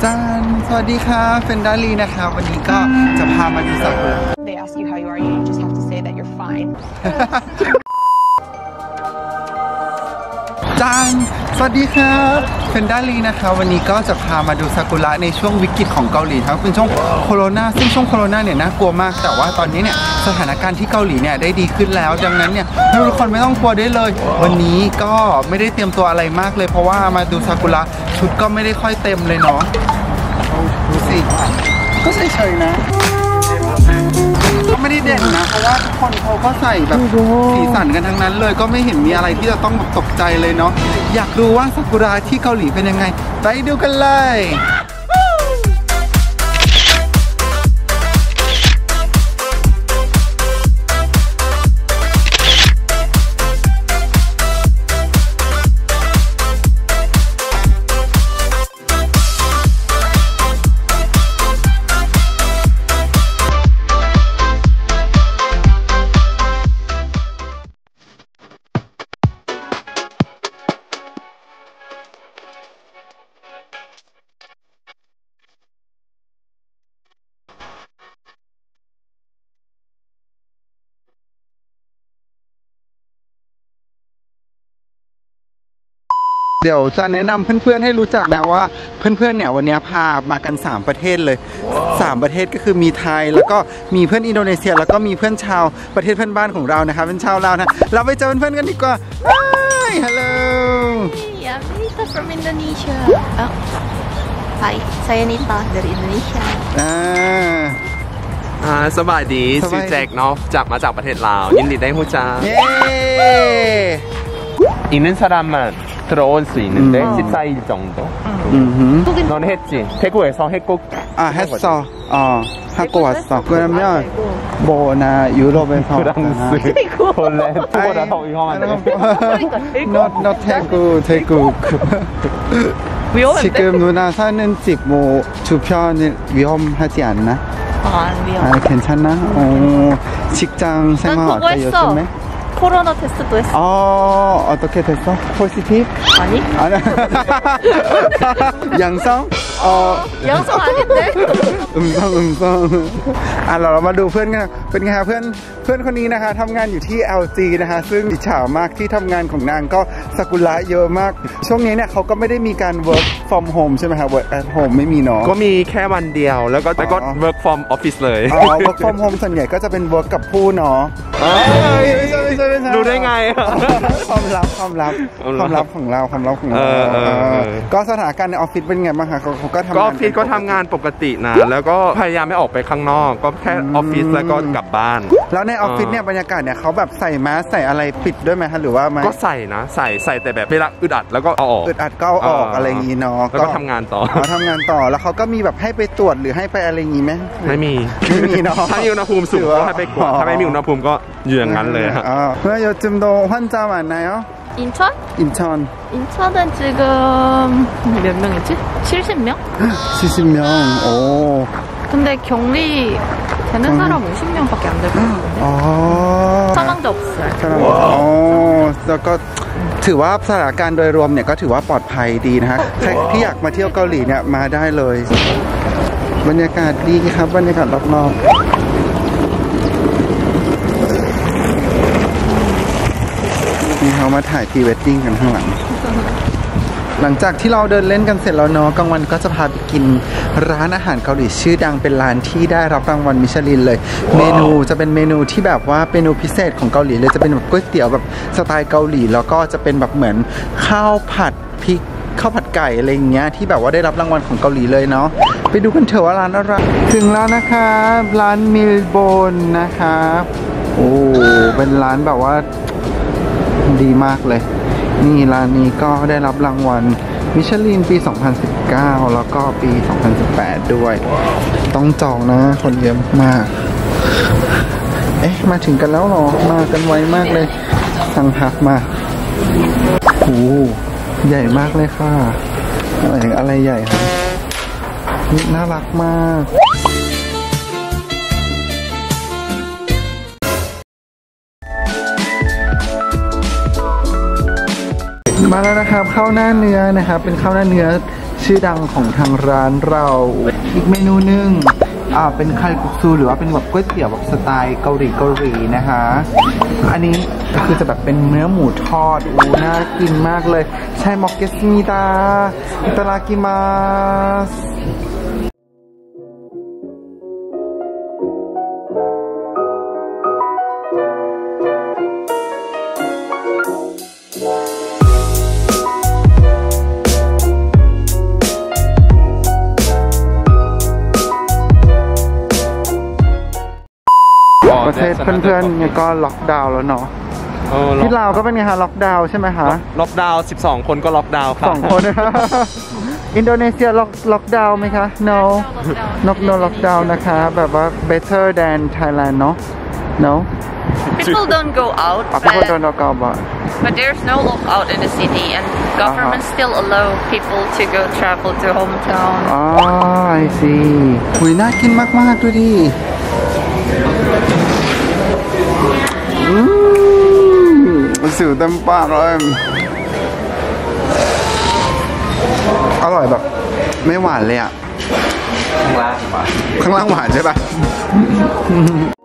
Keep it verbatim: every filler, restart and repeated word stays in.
จานสวัสดีค่ะเฟนดาลีนะคะวันนี้ก็จะพามาดูซากุระ They ask you how you are, you just have to say that you're fine. จานสวัสดีครับเฟนดาลีนะคะวันนี้ก็จะพามาดูซากุระในช่วงวิกฤตของเกาหลีทั้งเป็นช่วงโควิดซึ่งช่วงโควิดเนี่ยน่ากลัวมากแต่ว่าตอนนี้เนี่ยสถานการณ์ที่เกาหลีเนี่ยได้ดีขึ้นแล้วดังนั้นเนี่ยทุกคนไม่ต้องกลัวได้เลยวันนี้ก็ไม่ได้เตรียมตัวอะไรมากเลยเพราะว่ามาดูซากุระชุดก็ไม่ได้ค่อยเต็มเลยเนาะดูสิก็เฉยๆนะก็ไม่ได้เด่นนะเพราะว่าทุกคนเขาก็ใส่แบบสีสันกันทั้งนั้นเลยก็ไม่เห็นมีอะไรที่จะต้องตกใจเลยเนาะอยากรู้ว่าซากุระที่เกาหลีเป็นยังไงไปดูกันเลยเดี๋ยวจะแนะนำเพื่อนๆให้รู้จักนะว่าเพื่อนๆเนี่ยวันนี้พามากันสามประเทศเลยสามประเทศก็คือมีไทยแล้วก็มีเพื่อนอินโดนีเซียแล้วก็มีเพื่อนชาวประเทศเพื่อนบ้านของเรานะคะเป็นชาวลาวนะเราไปเจอเพื่อนๆกันดีกว่า Hi hello Hey I'm Nita from Indonesia oh. Hi saya Nita dari Indonesia อ่าอ่าสบายดีชื่อแจ็คเนาะจากมาจากประเทศลาวยินดีได้ฮู้จักเย้ 있는 사람만 들어올 수 있는데 십사 일 정도. 넌 했지? 태국에서 했고. 아 했어. 어 하고 왔어. 그러면 뭐나 유럽에서 프랑스, 폴란드, 두보다 더 위험한데. Not not 태국 태국. 위험한데? 지금 누나 사는 집 뭐 주변은 위험하지 않나? 어, 안 위험. 아 괜찮나? 어 직장 생활 어때 요즘에? 코로나 테스트도 했어. 어 어떻게 됐어? 포지티브? 아니? 아니. 양성? 어 양성 아닌데? 음성 음성 อ่ะเรามาดูเพื่อนกันเป็นไงคะเพื่อนเพื่อนคนนี้นะคะทำงานอยู่ที่ แอล จี นะคะซึ่งอิจฉามากที่ทำงานของนางก็ซากุระเยอะมากช่วงนี้เนี่ยเขาก็ไม่ได้มีการ work from home ใช่ไหมคะ work at home ไม่มีเนาะก็มีแค่วันเดียวแล้วก็แต่ก็ work from office เลยอ๋อ work from home ส่วนใหญ่ก็จะเป็น work กับผู้เนาะรู้ได้ไงความลับความลับความลับของเราความลับของเราก็สถานการณ์ในออฟฟิศเป็นไงบ้างคะเขาก็ทำงานก็ออฟฟิศก็ทำงานปกตินะแล้วก็พยายามไม่ออกไปข้างนอกก็แค่ออฟฟิศแล้วก็กลับบ้านแล้วในออฟฟิศเนี่ยบรรยากาศเนี่ยเขาแบบใส่แมสใส่อะไรปิดด้วยไหมคะหรือว่าไม่ก็ใส่นะใส่ใส่แต่แบบเวลาอึดอัดแล้วก็เอาออกอึดอัดก็เอาออกอะไรอย่างงี้เนาะแล้วก็ทำงานต่อทำงานต่อแล้วเขาก็มีแบบให้ไปตรวจหรือให้ไปอะไรอย่างงี้ไหมไม่มีไม่มีเนาะถ้ามีอุณหภูมิสูงก็ให้ไปกดถ้าไม่มีอุณหภูมิก็อยู่อย่างนั้นเลยอ๋อเมื่อ요즘도 환자 많나요? 인천? 인천. 인천은 지금 몇 명이지? 칠십 명? 칠십 명. 오. 근데 격리 되는 사람 오십 명밖에 안 될 것 같은데. 아. 사망자 없어요. 사망자. 어. แล้วก็ถือว่าสถานการณ์โดยรวมเนี่ยก็ถือว่าปลอดภัยดีนะฮะใครที่อยากมาเที่ยวเกาหลีเนี่ยมาได้เลยบรรยากาศดีครับบรรยากาศรอบๆเขามาถ่ายพรีเวดดิ้งกันข้างหลังหลังจากที่เราเดินเล่นกันเสร็จแล้วเนาะกลางวันก็จะพาไปกินร้านอาหารเกาหลีชื่อดังเป็นร้านที่ได้รับรางวัลมิชลินเลยเมนูจะเป็นเมนูที่แบบว่าเมนูพิเศษของเกาหลีเลยจะเป็นแบบก๋วยเตี๋ยวแบบสไตล์เกาหลีแล้วก็จะเป็นแบบเหมือนข้าวผัดพริกข้าวผัดไก่อะไรอย่างเงี้ยที่แบบว่าได้รับรางวัลของเกาหลีเลยเนาะไปดูกันเถอะว่าร้านอะไรถึงแล้วนะครับร้านมิลโบนนะครับโอ้เป็นร้านแบบว่าดีมากเลยนี่ร้านนี้ก็ได้รับรางวัลมิชลินปีสองพันสิบเก้าแล้วก็ปีสองพันสิบแปดด้วยต้องจองนะคนเยอะมากเอ๊ะมาถึงกันแล้วหรอมากันไวมากเลยสั่งพักมาโอ้ใหญ่มากเลยค่ะอะไรอะไรใหญ่ครับน่ารักมาก 그 มาแล้วนะครับข้าวหน้าเนื้อนะครับเป็นข้าวหน้าเนื้อชื่อดังของทางร้านเราอีกเมนูหนึ่งอ่าเป็นคาริกุซูหรือว่าเป็นแบบก๋วยเตี๋ยวแบบสไตล์เกาหลีเกาหลีนะคะอันนี้คือจะแบบเป็นเนื้อหมูทอดอู้น่ากินมากเลยใช่มอกเกสมิดาอิตาลากิมาสประเทศเพื่อนๆเนี่ยก็ล็อกดาวน์แล้วเนาะที่ลาวก็เป็นไงฮะล็อกดาวน์ใช่ไหมคะล็อกดาวน์สิบสองคนก็ล็อกดาวน์ครับสองคนอินโดนีเซียล็อกล็อกดาวน์ไหมคะ no no no ล็อกดาวน์นะคะแบบว่า better than Thailand เนาะ no People don't go out, people but, don't go out but there's no lockout in the city, and government uh-huh. still allow people to go travel to hometown. Ah, I see. หุยน่ากินมากๆดูดิอืมมันสิวเต็มปากเลยอร่อยแบบไม่หวานเลยอ่ะข้างล่างหวานข้างล่างหวานใช่ปะ